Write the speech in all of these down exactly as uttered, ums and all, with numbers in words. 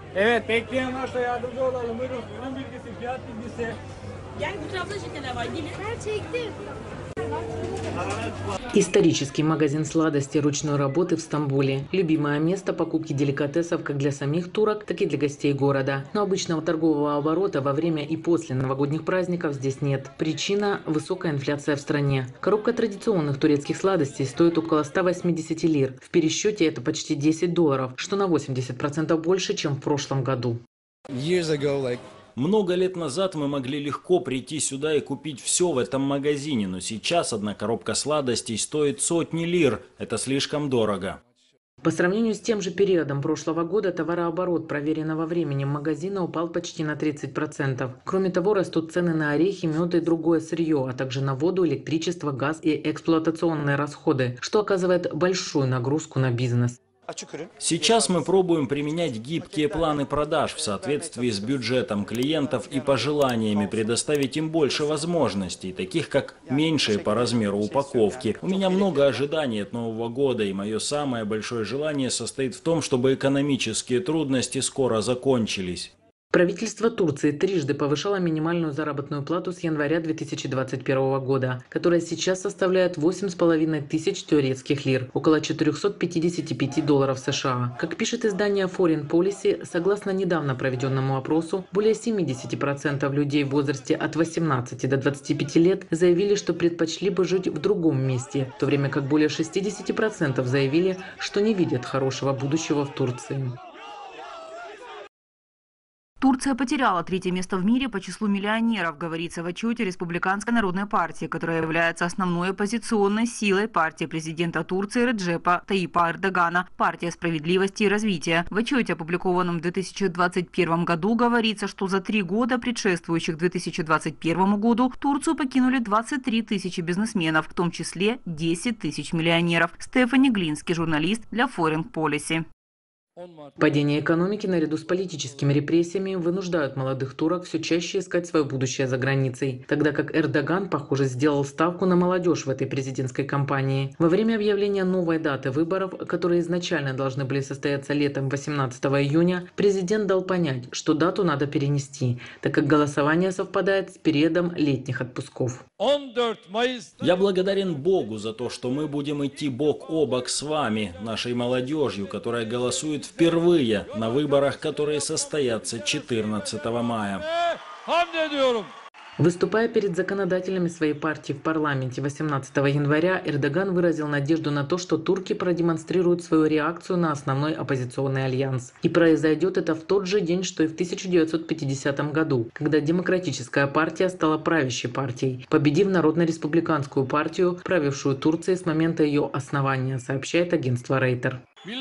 Evet, bekleyen varsa yardımcı olalım. Buyurun, ürün bilgisi, fiyat bilgisi. Gel bu tarafta şekerler var. Gelin. Ben çektim. Исторический магазин сладостей ручной работы в Стамбуле. Любимое место покупки деликатесов как для самих турок, так и для гостей города. Но обычного торгового оборота во время и после новогодних праздников здесь нет. Причина – высокая инфляция в стране. Коробка традиционных турецких сладостей стоит около ста восьмидесяти лир. В пересчете это почти десять долларов, что на восемьдесят процентов больше, чем в прошлом году. Много лет назад мы могли легко прийти сюда и купить все в этом магазине, но сейчас одна коробка сладостей стоит сотни лир. Это слишком дорого. По сравнению с тем же периодом прошлого года товарооборот проверенного временем магазина упал почти на тридцать процентов. Кроме того, растут цены на орехи, мед и другое сырье, а также на воду, электричество, газ и эксплуатационные расходы, что оказывает большую нагрузку на бизнес. Сейчас мы пробуем применять гибкие планы продаж в соответствии с бюджетом клиентов и пожеланиями предоставить им больше возможностей, таких как меньшие по размеру упаковки. У меня много ожиданий от Нового года, и мое самое большое желание состоит в том, чтобы экономические трудности скоро закончились. Правительство Турции трижды повышало минимальную заработную плату с января две тысячи двадцать первого года, которая сейчас составляет восемь с половиной тысяч турецких лир, около четырёхсот пятидесяти пяти долларов США. Как пишет издание Foreign Policy, согласно недавно проведенному опросу, более семидесяти процентов людей в возрасте от восемнадцати до двадцати пяти лет заявили, что предпочли бы жить в другом месте, в то время как более шестидесяти процентов заявили, что не видят хорошего будущего в Турции. Турция потеряла третье место в мире по числу миллионеров, говорится в отчете Республиканской народной партии, которая является основной оппозиционной силой партии президента Турции Реджепа Таyyипа Эрдогана, партия справедливости и развития. В отчете, опубликованном в две тысячи двадцать первом году, говорится, что за три года, предшествующих две тысячи двадцать первому году, Турцию покинули двадцать три тысячи бизнесменов, в том числе десять тысяч миллионеров. Стефани Глинский, журналист для Foreign Policy. Падение экономики наряду с политическими репрессиями вынуждают молодых турок все чаще искать свое будущее за границей, тогда как Эрдоган, похоже, сделал ставку на молодежь в этой президентской кампании. Во время объявления новой даты выборов, которые изначально должны были состояться летом восемнадцатого июня, президент дал понять, что дату надо перенести, так как голосование совпадает с периодом летних отпусков. Я благодарен Богу за то, что мы будем идти бок о бок с вами, нашей молодежью, которая голосует впервые на выборах, которые состоятся четырнадцатого мая. Выступая перед законодателями своей партии в парламенте восемнадцатого января, Эрдоган выразил надежду на то, что турки продемонстрируют свою реакцию на основной оппозиционный альянс. И произойдет это в тот же день, что и в тысяча девятьсот пятидесятом году, когда Демократическая партия стала правящей партией, победив Народно-республиканскую партию, правившую Турцией с момента ее основания, сообщает агентство Рейтер.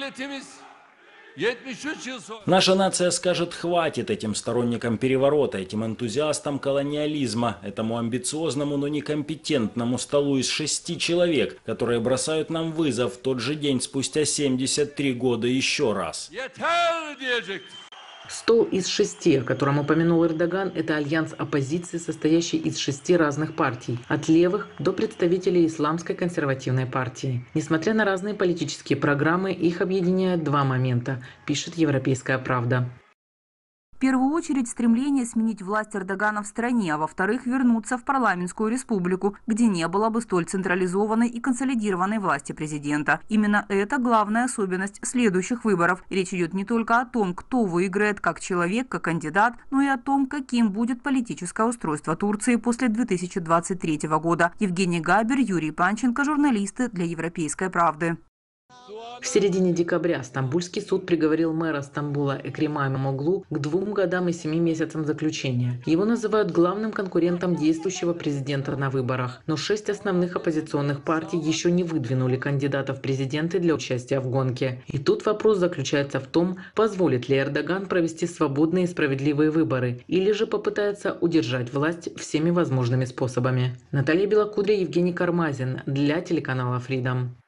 Наша нация скажет «хватит» этим сторонникам переворота, этим энтузиастам колониализма, этому амбициозному, но некомпетентному столу из шести человек, которые бросают нам вызов в тот же день спустя семьдесят три года еще раз. Стол из шести, о котором упомянул Эрдоган, это альянс оппозиции, состоящий из шести разных партий, от левых до представителей исламской консервативной партии. Несмотря на разные политические программы, их объединяют два момента, пишет «Европейская правда». В первую очередь стремление сменить власть Эрдогана в стране, а во-вторых, вернуться в парламентскую республику, где не было бы столь централизованной и консолидированной власти президента. Именно это главная особенность следующих выборов. Речь идет не только о том, кто выиграет как человек, как кандидат, но и о том, каким будет политическое устройство Турции после две тысячи двадцать третьего года. Евгений Габер, Юрий Панченко, журналисты для «Европейской правды». В середине декабря Стамбульский суд приговорил мэра Стамбула Экрема Имамоглу к двум годам и семи месяцам заключения. Его называют главным конкурентом действующего президента на выборах. Но шесть основных оппозиционных партий еще не выдвинули кандидатов в президенты для участия в гонке. И тут вопрос заключается в том, позволит ли Эрдоган провести свободные и справедливые выборы, или же попытается удержать власть всеми возможными способами. Наталья Белокудря, Евгений Кармазин для телеканала Freedom.